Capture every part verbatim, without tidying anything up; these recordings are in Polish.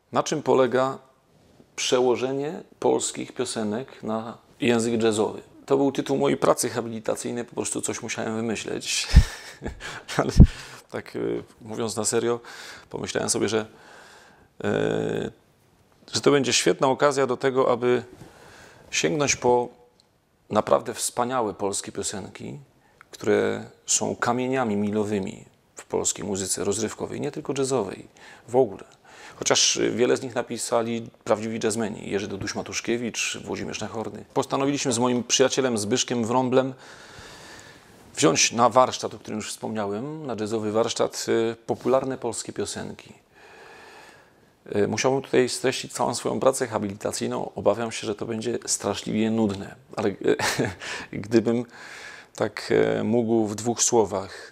Na czym polega przełożenie polskich piosenek na język jazzowy? To był tytuł mojej pracy habilitacyjnej, po prostu coś musiałem wymyśleć. Ale tak mówiąc na serio, pomyślałem sobie, że, yy, że to będzie świetna okazja do tego, aby sięgnąć po naprawdę wspaniałe polskie piosenki, które są kamieniami milowymi w polskiej muzyce rozrywkowej, nie tylko jazzowej, w ogóle. Chociaż wiele z nich napisali prawdziwi jazzmeni, Jerzy Duduś-Matuszkiewicz, Włodzimierz Nachorny. Postanowiliśmy z moim przyjacielem Zbyszkiem Wrąblem wziąć na warsztat, o którym już wspomniałem, na jazzowy warsztat, popularne polskie piosenki. Musiałbym tutaj streścić całą swoją pracę habilitacyjną. Obawiam się, że to będzie straszliwie nudne, ale gdybym tak mógł w dwóch słowach.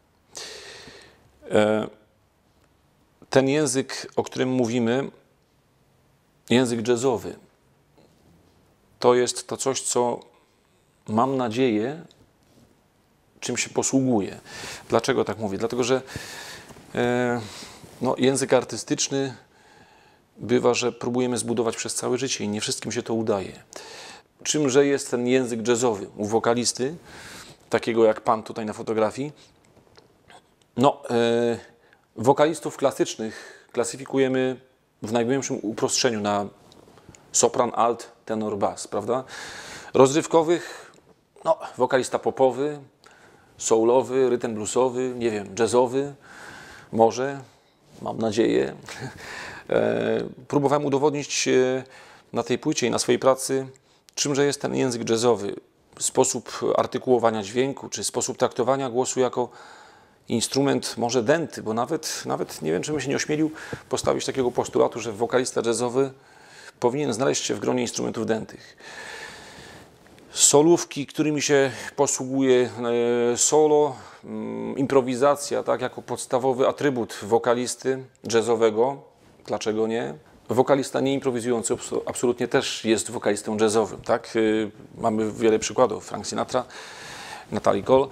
Ten język, o którym mówimy, język jazzowy, to jest to coś, co mam nadzieję, czym się posługuje. Dlaczego tak mówię? Dlatego, że e, no, język artystyczny bywa, że próbujemy zbudować przez całe życie i nie wszystkim się to udaje. Czymże jest ten język jazzowy u wokalisty, takiego jak pan tutaj na fotografii? No, e, wokalistów klasycznych klasyfikujemy w najgłębszym uproszczeniu na sopran, alt, tenor, bas, prawda? Rozrywkowych, no, wokalista popowy, soulowy, rytm bluesowy, nie wiem, jazzowy, może, mam nadzieję. E, próbowałem udowodnić na tej płycie i na swojej pracy, czymże jest ten język jazzowy, sposób artykułowania dźwięku, czy sposób traktowania głosu jako instrument może dęty, bo nawet, nawet nie wiem, czy bym się nie ośmielił postawić takiego postulatu, że wokalista jazzowy powinien znaleźć się w gronie instrumentów dętych. Solówki, którymi się posługuje solo, improwizacja, tak, jako podstawowy atrybut wokalisty jazzowego. Dlaczego nie? Wokalista nieimprowizujący absolutnie też jest wokalistą jazzowym, tak? Mamy wiele przykładów. Frank Sinatra, Natalie Cole.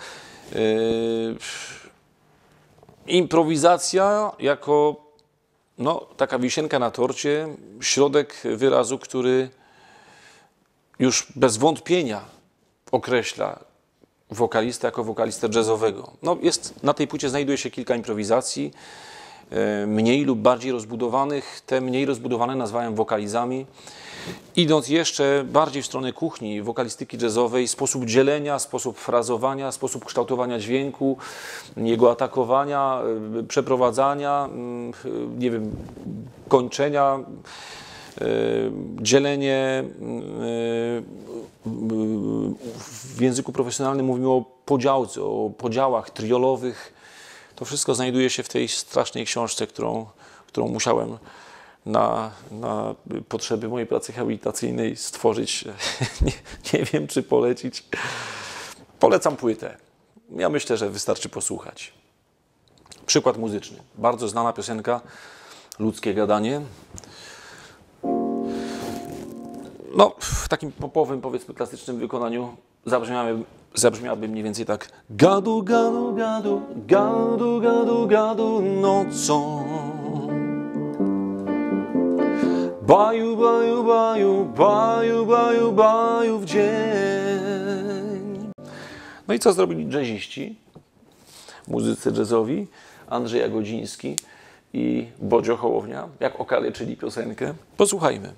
Improwizacja jako no, taka wisienka na torcie, środek wyrazu, który już bez wątpienia określa wokalistę jako wokalistę jazzowego. No, jest, na tej płycie znajduje się kilka improwizacji, mniej lub bardziej rozbudowanych. Te mniej rozbudowane nazwałem wokalizami. Idąc jeszcze bardziej w stronę kuchni wokalistyki jazzowej, sposób dzielenia, sposób frazowania, sposób kształtowania dźwięku, jego atakowania, przeprowadzania, nie wiem, kończenia, dzielenie. W języku profesjonalnym mówimy o podziałce, o podziałach triolowych. To wszystko znajduje się w tej strasznej książce, którą, którą musiałem na, na potrzeby mojej pracy habilitacyjnej stworzyć. Nie, nie wiem, czy polecić. Polecam płytę. Ja myślę, że wystarczy posłuchać. Przykład muzyczny. Bardzo znana piosenka Ludzkie gadanie. No, w takim popowym, powiedzmy klasycznym wykonaniu zabrzmiałaby, zabrzmiałaby mniej więcej tak. Gadu, gadu, gadu, gadu, gadu, gadu nocą. Baju, baju, baju, baju, baju, baju w dzień. No i co zrobili jazziści, muzycy jazzowi, Andrzej Jagodziński i Bodzio Hołownia, jak okaleczyli piosenkę? Posłuchajmy.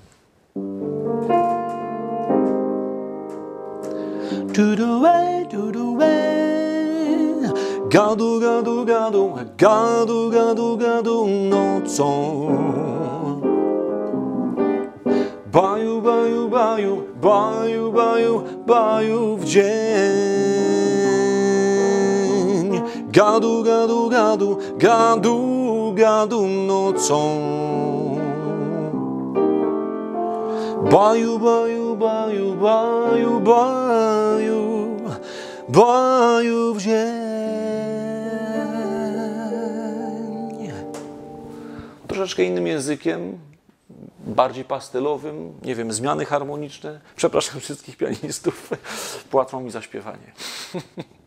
To the way, to the way. Gadu, gadu, gadu, gadu, gadu, gadu nocą. Baju, baju, baju, baju, baju, baju w dzień. Gadu, gadu, gadu, gadu, gadu nocą. Baju, baju, baju, baju, baju, baju w dzień. Troszeczkę innym językiem, bardziej pastelowym, nie wiem, zmiany harmoniczne. Przepraszam wszystkich pianistów, płacą mi za śpiewanie.